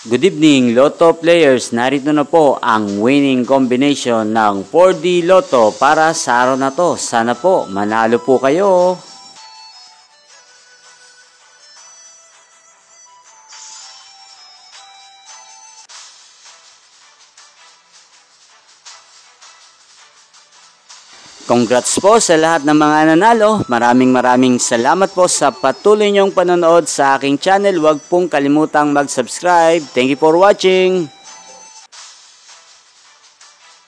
Good evening, Lotto players. Narito na po ang winning combination ng 4D Lotto para sa araw na to. Sana po manalo po kayo. Congrats po sa lahat ng mga nanalo. Maraming salamat po sa patuloy niyong panonood sa aking channel. Huwag pong kalimutang mag-subscribe. Thank you for watching.